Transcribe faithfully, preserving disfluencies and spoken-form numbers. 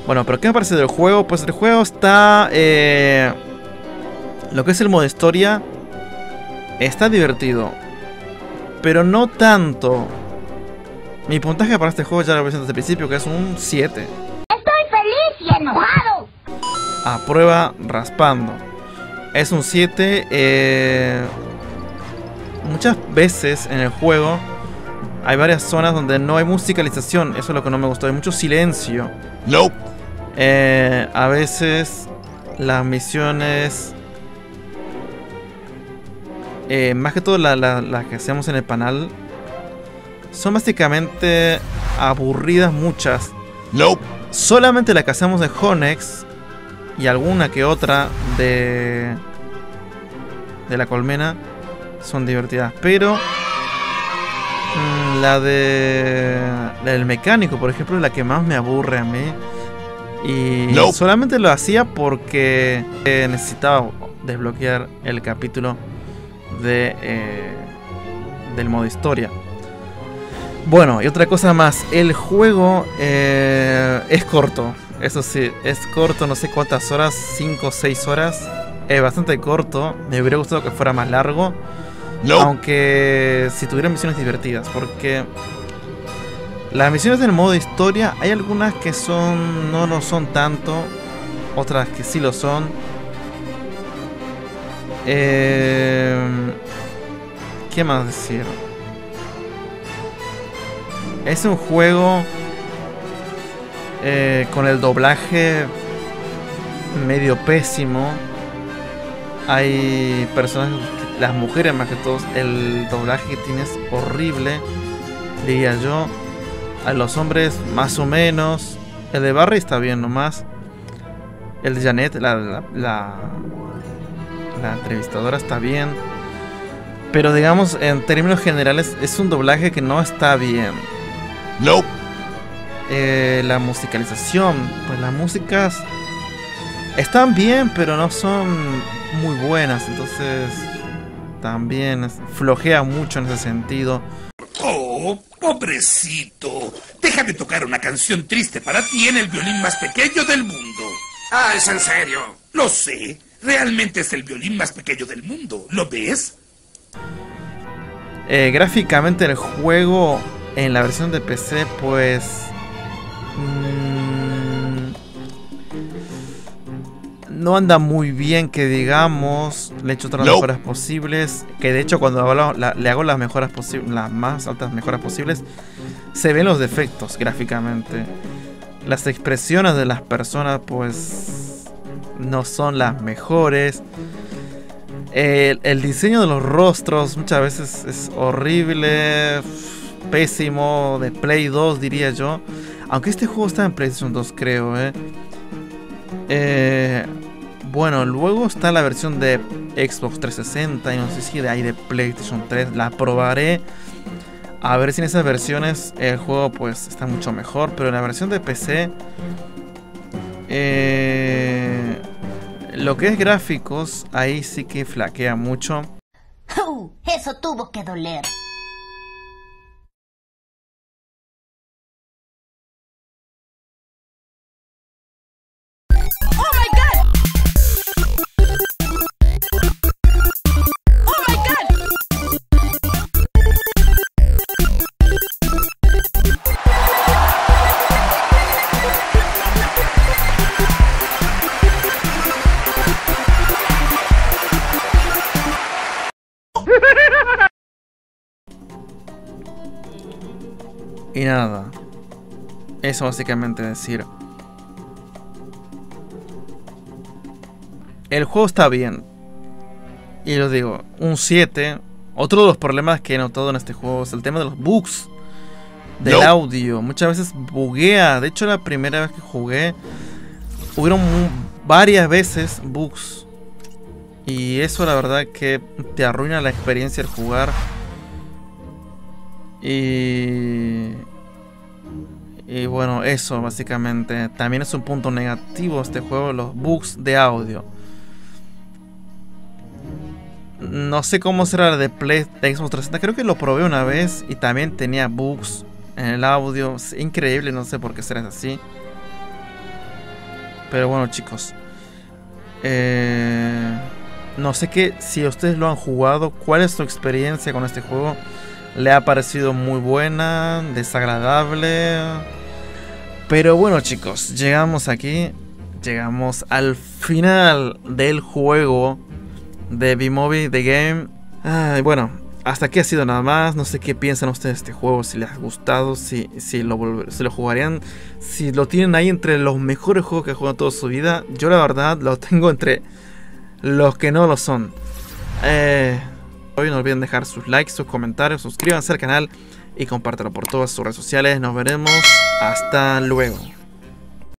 Bueno, pero ¿qué me parece del juego? Pues el juego está... Eh, lo que es el modo historia está divertido, pero no tanto. Mi puntaje para este juego ya lo presento desde el principio, que es un siete. Estoy feliz y enojado. A prueba raspando. Es un siete. Eh, muchas veces en el juego hay varias zonas donde no hay musicalización. Eso es lo que no me gustó. Hay mucho silencio. Nope. Eh, a veces las misiones... Eh, más que todo las la, la que hacemos en el panel son básicamente aburridas muchas. Nope. Solamente la que hacemos de Honex y alguna que otra de de la colmena son divertidas, pero mmm, la de la del mecánico, por ejemplo, es la que más me aburre a mí. Y nope. Solamente lo hacía porque eh, necesitaba desbloquear el capítulo de eh, del modo historia. Bueno, y otra cosa más, el juego eh, es corto, eso sí, es corto, no sé cuántas horas, cinco o seis horas, es bastante corto, me hubiera gustado que fuera más largo, no. Aunque si tuviera misiones divertidas, porque las misiones del modo historia, hay algunas que son no lo son tanto, otras que sí lo son. Eh, ¿Qué más decir? Es un juego eh, con el doblaje medio pésimo. Hay personajes, las mujeres más que todos, el doblaje que tiene es horrible, diría yo. A los hombres más o menos. El de Barry está bien nomás. El de Janet, la, la, la, la entrevistadora, está bien. Pero digamos, en términos generales, es un doblaje que no está bien. No. Eh, la musicalización, pues las músicas están bien, pero no son muy buenas. Entonces, también flojea mucho en ese sentido. Oh, pobrecito. Déjame tocar una canción triste para ti en el violín más pequeño del mundo. Ah, ¿es en serio? Lo sé. Realmente es el violín más pequeño del mundo. ¿Lo ves? Eh, gráficamente el juego en la versión de P C, pues... Mmm, no anda muy bien, que digamos. Le he hecho todas las no. mejoras posibles. Que de hecho cuando hago la, le hago las mejoras posibles, las más altas mejoras posibles, se ven los defectos gráficamente. Las expresiones de las personas pues no son las mejores. El, el diseño de los rostros muchas veces es horrible, pésimo, de Play dos diría yo. Aunque este juego está en PlayStation dos, creo, eh. Eh, bueno, luego está la versión de Xbox trescientos sesenta y no sé si de ahí de PlayStation tres. La probaré a ver si en esas versiones el juego pues está mucho mejor. Pero en la versión de P C, eh, lo que es gráficos, ahí sí que flaquea mucho. Uh, eso tuvo que doler. Y nada, eso básicamente decir. El juego está bien. Y lo digo, un siete. Otro de los problemas que he notado en este juego es el tema de los bugs del no. audio. Muchas veces buguea. De hecho, la primera vez que jugué, hubieron varias veces bugs. Y eso la verdad que te arruina la experiencia al jugar. Y, y bueno, eso básicamente. También es un punto negativo este juego, los bugs de audio. No sé cómo será la de Play de Xbox trescientos sesenta. Creo que lo probé una vez y también tenía bugs en el audio. Es increíble, no sé por qué será así. Pero bueno, chicos, eh, no sé qué, si ustedes lo han jugado, ¿cuál es su experiencia con este juego? ¿Le ha parecido muy buena? ¿Desagradable? Pero bueno, chicos, llegamos aquí. Llegamos al final del juego de B-Movie The Game. Ay, bueno, hasta aquí ha sido nada más. No sé qué piensan ustedes de este juego, si les ha gustado, si, si, lo, si lo jugarían, si lo tienen ahí entre los mejores juegos que han jugado toda su vida. Yo la verdad lo tengo entre los que no lo son. Eh, hoy no olviden dejar sus likes, sus comentarios, suscríbanse al canal y compártelo por todas sus redes sociales. Nos veremos, hasta luego.